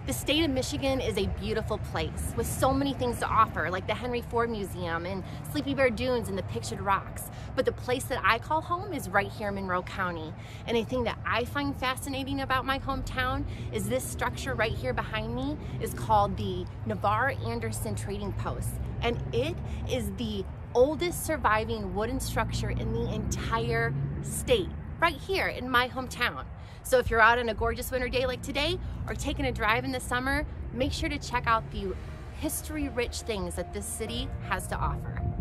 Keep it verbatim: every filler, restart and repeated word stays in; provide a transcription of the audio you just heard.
The state of Michigan is a beautiful place with so many things to offer, like the Henry Ford Museum and Sleepy Bear Dunes and the Pictured Rocks. But the place that I call home is right here in Monroe County. And a thing that I find fascinating about my hometown is this structure right here behind me is called the Navarre Anderson Trading Post. And it is the oldest surviving wooden structure in the entire state, right here in my hometown. So if you're out on a gorgeous winter day like today, or taking a drive in the summer, make sure to check out the history-rich things that this city has to offer.